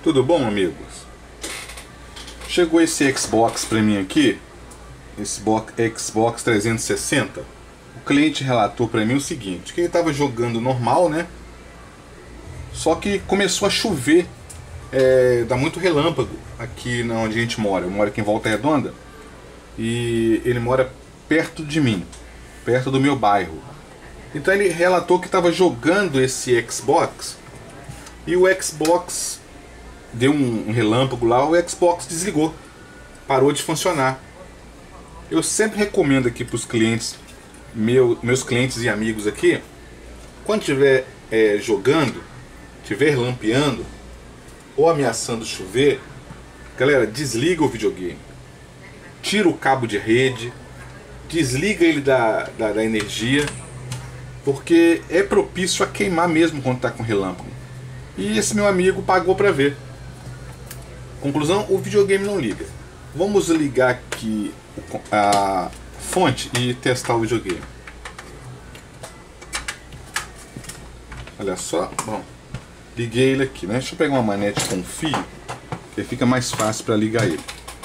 Tudo bom, amigos? Chegou esse Xbox pra mim aqui, esse Xbox 360. O cliente relatou pra mim o seguinte, que ele estava jogando normal, né? Só que começou a chover, dá muito relâmpago aqui onde a gente mora. Eu moro aqui em Volta Redonda e ele mora perto de mim, perto do meu bairro. Então ele relatou que estava jogando esse Xbox e o Xbox deu um relâmpago lá, o Xbox desligou, parou de funcionar. Eu sempre recomendo aqui para os clientes, meus clientes e amigos aqui, quando estiver jogando, estiver lampeando ou ameaçando chover, galera, desliga o videogame, tira o cabo de rede, desliga ele da energia, porque é propício a queimar mesmo quando está com relâmpago. E esse meu amigo pagou para ver. Conclusão, o videogame não liga. Vamos ligar aqui a fonte e testar o videogame. Olha só, bom, liguei ele aqui, né? Deixa eu pegar uma manete com fio, que fica mais fácil para ligar ele.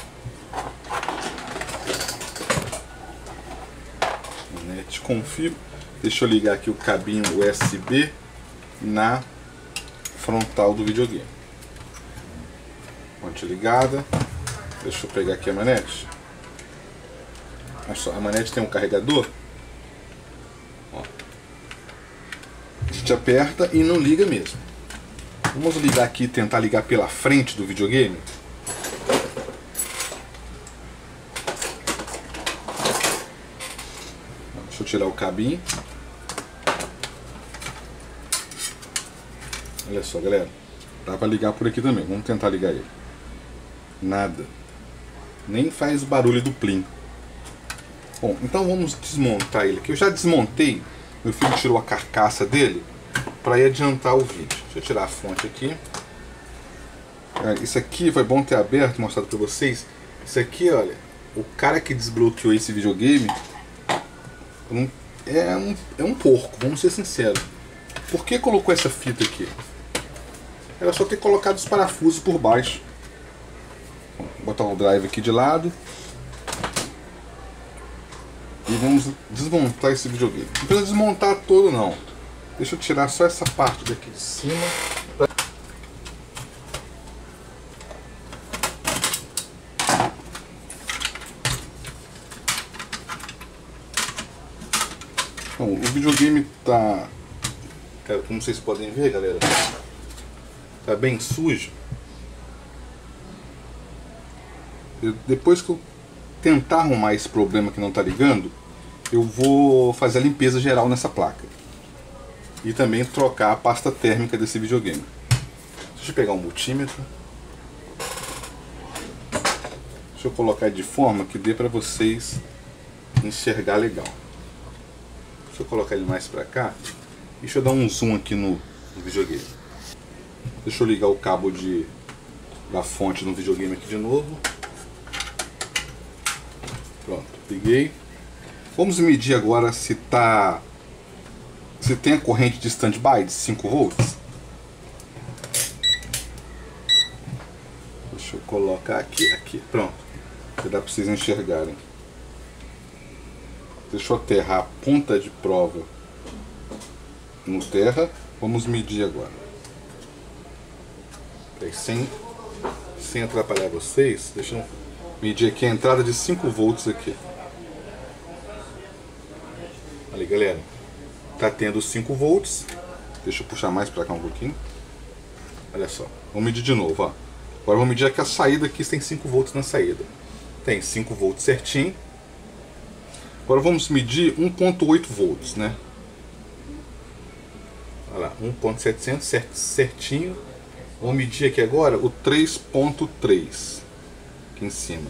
Manete com fio. Deixa eu ligar aqui o cabinho USB na frontal do videogame. Fonte ligada. Deixa eu pegar aqui a manete. Olha só, a manete tem um carregador. Ó. A gente aperta e não liga mesmo. Vamos ligar aqui e tentar ligar pela frente do videogame. Deixa eu tirar o cabinho. Olha só, galera. Dá pra ligar por aqui também. Vamos tentar ligar ele. Nada. Nem faz barulho do plim. Bom, então vamos desmontar ele aqui. Eu já desmontei. Meu filho tirou a carcaça dele para ir adiantar o vídeo. Deixa eu tirar a fonte aqui. Isso aqui foi bom ter aberto, mostrado para vocês. Isso aqui, olha, o cara que desbloqueou esse videogame é um porco, vamos ser sinceros. Por que colocou essa fita aqui? Era só ter colocado os parafusos por baixo. Vou botar o drive aqui de lado. E vamos desmontar esse videogame. Não precisa desmontar todo não. Deixa eu tirar só essa parte daqui de cima. Bom, o videogame tá... como vocês podem ver, galera, tá bem sujo. Depois que eu tentar arrumar esse problema que não tá ligando, eu vou fazer a limpeza geral nessa placa. E também trocar a pasta térmica desse videogame. Deixa eu pegar um multímetro. Deixa eu colocar de forma que dê pra vocês enxergar legal. Deixa eu colocar ele mais pra cá. Deixa eu dar um zoom aqui no videogame. Deixa eu ligar o cabo da fonte no videogame aqui de novo. Pronto, liguei. Vamos medir agora se tem a corrente de standby de 5 volts. Deixa eu colocar aqui, pronto. Que dá para vocês enxergarem. Deixa eu aterrar a ponta de prova no terra. Vamos medir agora. Sem atrapalhar vocês, deixa eu medir aqui a entrada de 5 volts aqui. Ali, galera, tá tendo 5 volts. Deixa eu puxar mais para cá um pouquinho. Olha só, vamos medir de novo, ó. Agora vamos medir aqui a saída, aqui tem 5 volts na saída. Tem 5 volts certinho. Agora vamos medir 1.8 volts, né? Olha lá, 1.700 certinho. Vamos medir aqui agora o 3.3 aqui em cima.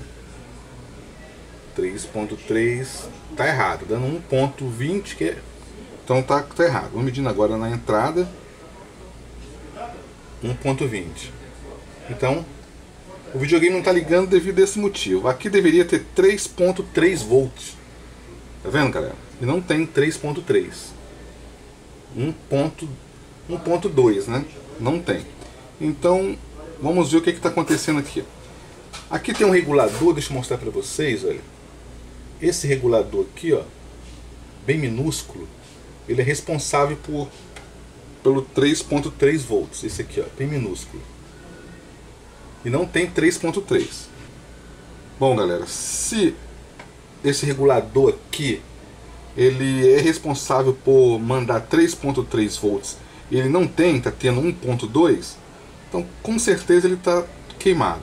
3.3 tá errado, dando 1.20 que é... Então tá errado. Vamos medindo agora na entrada 1.20. Então o videogame não tá ligando devido a esse motivo. Aqui deveria ter 3.3 volts. Tá vendo, galera? E não tem 3.3. 1.2, né? Não tem. Então vamos ver o que está acontecendo aqui. Aqui tem um regulador, deixa eu mostrar para vocês, olha. Esse regulador aqui, ó, bem minúsculo, ele é responsável pelo 3.3 volts. Esse aqui, ó, bem minúsculo. E não tem 3.3. Bom, galera, se esse regulador aqui, ele é responsável por mandar 3.3 volts, e ele não tem, tá tendo 1.2, então com certeza ele está queimado.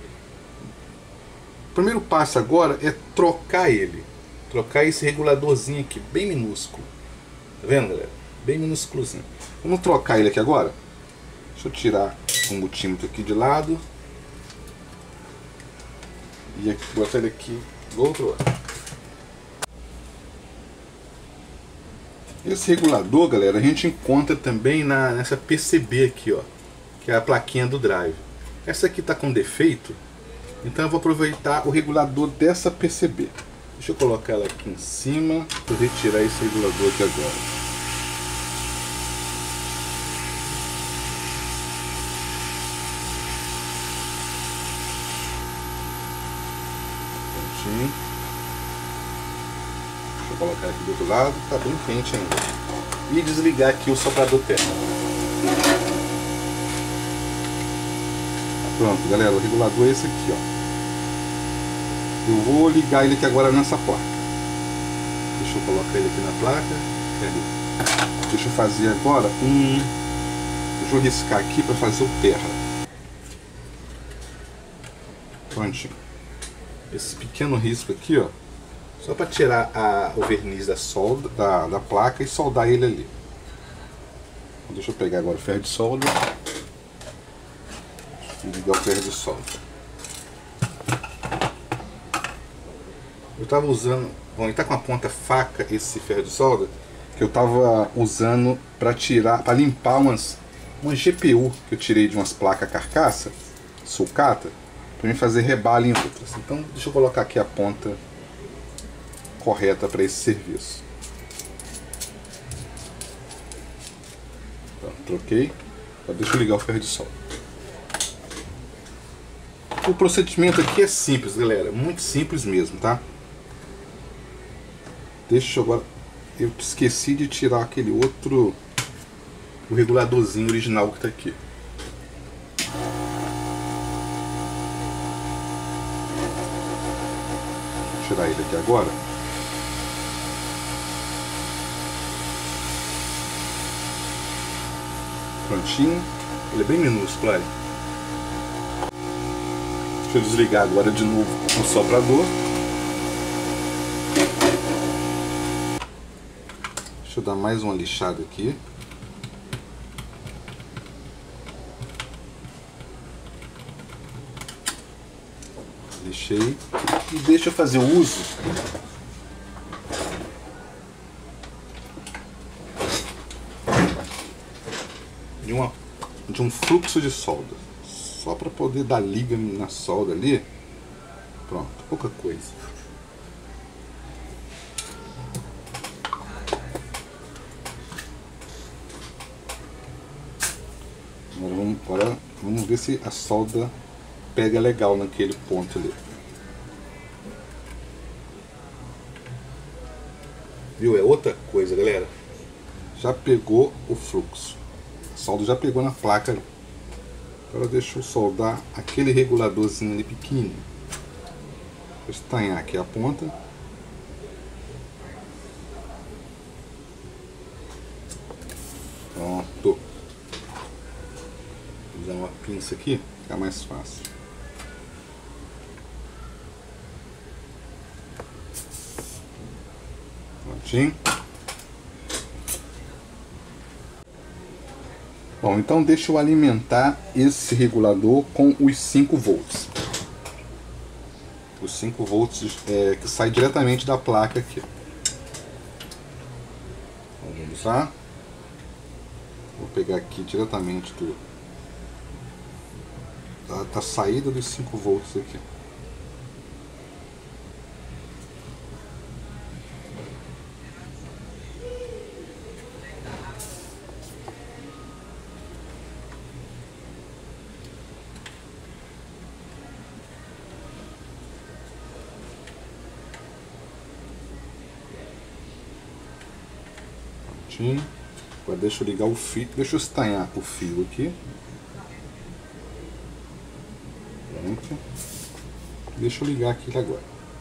O primeiro passo agora é trocar ele. Trocar esse reguladorzinho aqui, bem minúsculo. Tá vendo, galera? Bem minúsculozinho. Vamos trocar ele aqui agora. Deixa eu tirar o multímetro aqui de lado. E aqui, botar ele aqui do outro lado. Esse regulador, galera, a gente encontra também nessa PCB aqui, ó, que é a plaquinha do drive. Essa aqui está com defeito, então eu vou aproveitar o regulador dessa PCB. Deixa eu colocar ela aqui em cima para retirar esse regulador aqui agora. Deixa eu colocar aqui do outro lado, tá bem quente ainda. E desligar aqui o soprador térmico. Pronto, galera, o regulador é esse aqui, ó. Eu vou ligar ele aqui agora nessa placa. Deixa eu colocar ele aqui na placa. Deixa eu fazer agora deixa eu riscar aqui para fazer o terra. Prontinho. Esse pequeno risco aqui, ó, só para tirar o verniz da solda da placa e soldar ele ali. Deixa eu pegar agora o ferro de solda e ligar o ferro de solda. Eu estava usando, bom, ele tá com a ponta faca esse ferro de solda que eu estava usando para limpar uma GPU que eu tirei de umas placas carcaça, sucata, para mim fazer rebalo em outras. Então deixa eu colocar aqui a ponta correta para esse serviço. Pronto, troquei. Agora deixa eu ligar o ferro de solda. O procedimento aqui é simples, galera, muito simples mesmo, tá? Deixa eu agora, eu esqueci de tirar aquele outro, o reguladorzinho original que está aqui. Vou tirar ele aqui agora. Prontinho. Ele é bem minúsculo, olha. Deixa eu desligar agora de novo o soprador. Deixa eu dar mais uma lixada aqui. Lixei. E deixa eu fazer o uso de um fluxo de solda. Só para poder dar liga na solda ali. Pronto, pouca coisa. Agora vamos ver se a solda pega legal naquele ponto ali. Viu? É outra coisa, galera. Já pegou o fluxo. A solda já pegou na placa ali. Agora deixa eu soldar aquele reguladorzinho ali pequenininho. Vou estanhar aqui a ponta. Pronto. Vou usar uma pinça aqui, fica mais fácil. Prontinho. Bom, então deixa eu alimentar esse regulador com os 5 volts. Os 5 volts que sai diretamente da placa aqui. Então, vamos lá. Vou pegar aqui diretamente da saída dos 5 volts aqui. Prontinho. Agora deixa eu ligar o fio, deixa eu estanhar o fio aqui. Pronto. Deixa eu ligar aqui agora.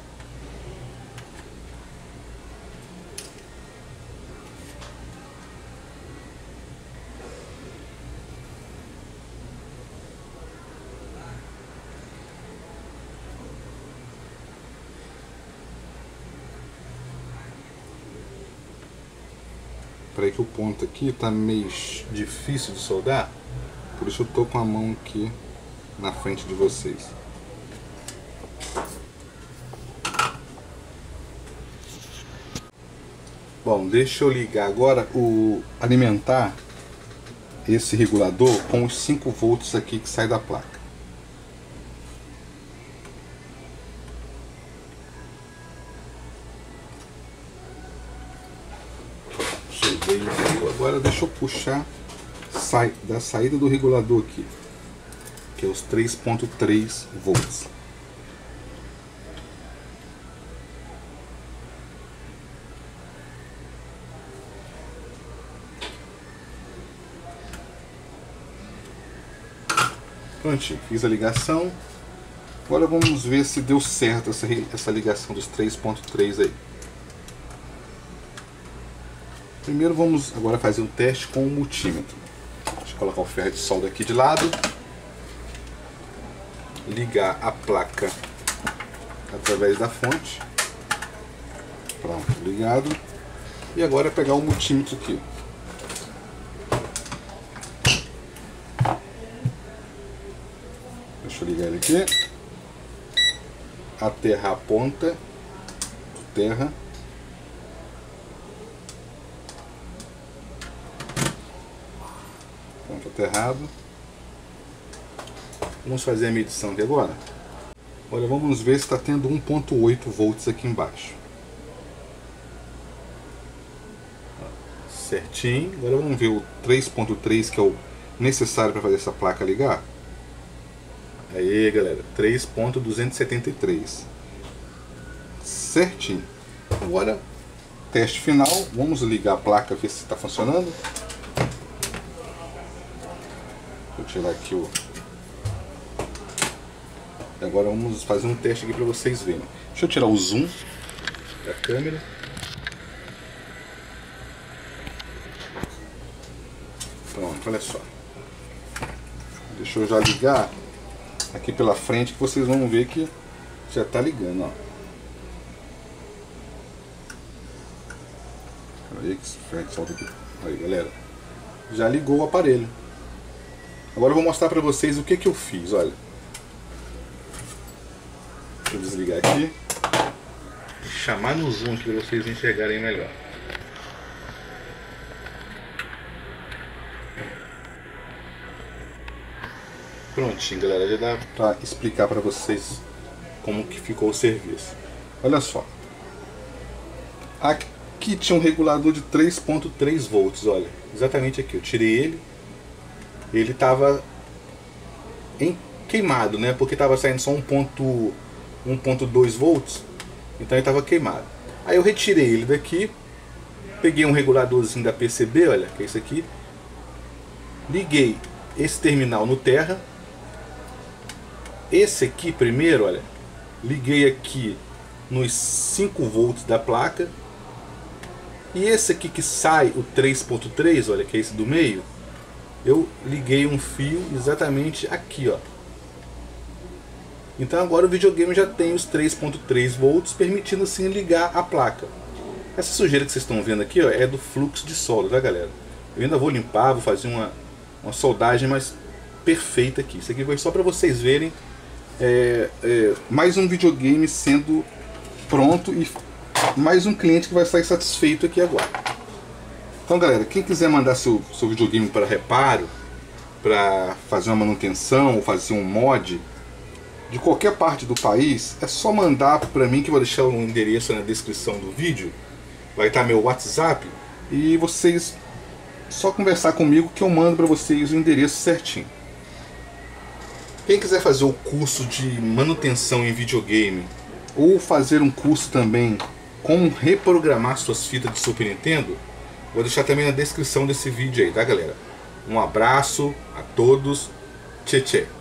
Peraí que o ponto aqui tá meio difícil de soldar, por isso eu tô com a mão aqui na frente de vocês. Bom, deixa eu ligar agora alimentar esse regulador com os 5 volts aqui que sai da placa. Agora deixa eu puxar da saída do regulador aqui, que é os 3.3 volts. Prontinho, fiz a ligação. Agora vamos ver se deu certo essa ligação dos 3.3 aí. Primeiro vamos agora fazer um teste com o multímetro. Deixa eu colocar o ferro de solda aqui de lado. Ligar a placa através da fonte. Pronto, ligado. E agora pegar o multímetro aqui. Deixa eu ligar ele aqui. Aterrar a ponta do terra. Ponto aterrado. Vamos fazer a medição aqui agora. Olha, vamos ver se está tendo 1.8 volts aqui embaixo. Certinho. Agora vamos ver o 3.3, que é o necessário para fazer essa placa ligar. Aí, galera, 3.273. Certinho. Agora, teste final. Vamos ligar a placa, ver se está funcionando. Vou tirar aqui o... Agora vamos fazer um teste aqui para vocês verem. Deixa eu tirar o zoom da câmera. Pronto, olha só. Deixa eu já ligar aqui pela frente, que vocês vão ver que já está ligando, ó. Aí, que frente solta aqui. Aí, galera, já ligou o aparelho. Agora eu vou mostrar para vocês o que eu fiz, olha. Deixa eu desligar aqui. Vou chamar no zoom aqui para vocês enxergarem melhor. Prontinho, galera, já dá para explicar para vocês como que ficou o serviço. Olha só. Aqui tinha um regulador de 3.3 volts, olha. Exatamente aqui, eu tirei ele. Ele estava queimado, né? Porque estava saindo só 1.2 volts. Então ele estava queimado. Aí eu retirei ele daqui. Peguei um reguladorzinho da PCB, olha, que é esse aqui. Liguei esse terminal no terra. Esse aqui primeiro, olha, liguei aqui nos 5 volts da placa. E esse aqui que sai o 3.3, olha, que é esse do meio, eu liguei um fio exatamente aqui, ó. Então agora o videogame já tem os 3.3 volts, permitindo assim ligar a placa. Essa sujeira que vocês estão vendo aqui, ó, é do fluxo de solda, tá, galera? Eu ainda vou limpar, vou fazer uma soldagem mais perfeita aqui. Isso aqui foi só para vocês verem mais um videogame sendo pronto e mais um cliente que vai sair satisfeito aqui agora. Então, galera, quem quiser mandar seu videogame para reparo, para fazer uma manutenção ou fazer um mod de qualquer parte do país, é só mandar para mim, que eu vou deixar o endereço na descrição do vídeo. Vai estar meu WhatsApp e vocês só conversar comigo que eu mando para vocês o endereço certinho. Quem quiser fazer o curso de manutenção em videogame ou fazer um curso também como reprogramar suas fitas de Super Nintendo, Vou deixar também na descrição desse vídeo aí, tá, galera? Um abraço a todos. Tchê, tchê.